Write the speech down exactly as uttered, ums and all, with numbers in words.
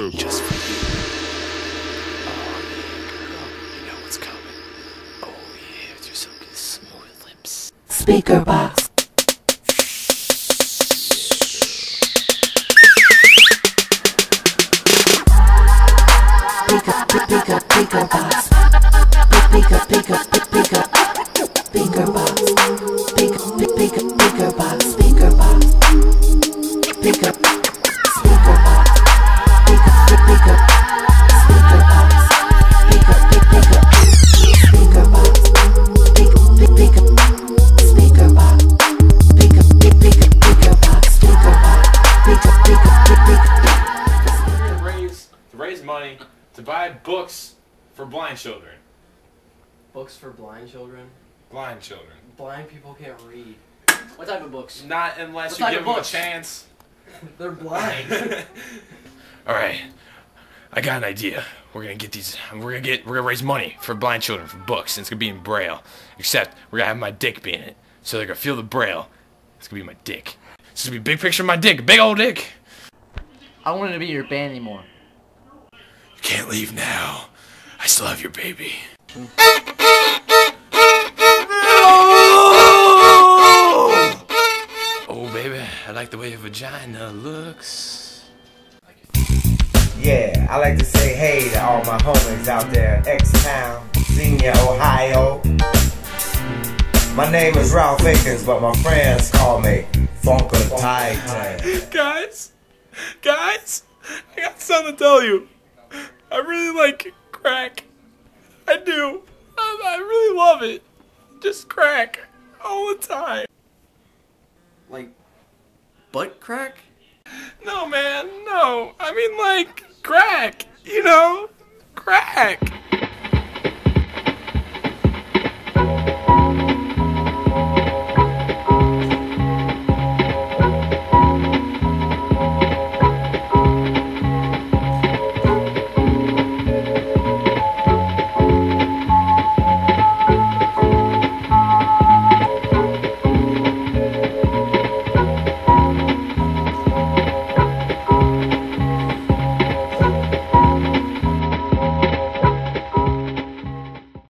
Just for you. Oh yeah, girl. You know what's coming. Oh yeah, with your silky smooth lips. Speaker box. Speaker, speaker, speaker box. Speaker, speaker, speaker, speaker box. Speaker, speaker, speaker box. Speaker box. Speaker, speaker box. Speaker, speaker, speaker box. Speaker, speaker, speaker box. Speaker, speaker, speaker box. Speaker, speaker, speaker box. Speaker box. Speaker, speaker, speaker. Raise to raise money to buy books for blind children. Books for blind children? Blind children. Blind people can't read. What type of books? Not unless What you type give of them a books? chance. They're blind. Alright, I got an idea. We're gonna get these, we're gonna get, we're gonna raise money for blind children for books, and it's gonna be in Braille. Except, we're gonna have my dick be in it. So they're gonna feel the Braille. It's gonna be my dick. It's gonna be a big picture of my dick, a big old dick. I wanted to be your band anymore. You can't leave now. I still have your baby. Oh, baby, I like the way your vagina looks. Yeah, I like to say hey to all my homies out there in X-Town, Xenia, Ohio. My name is Ralph Akins, but my friends call me Funka Titan. Guys, guys, I got something to tell you. I really like crack. I do. I, I really love it. Just crack all the time. Like, butt crack? No, man, no. I mean, like, crack. You know, crack.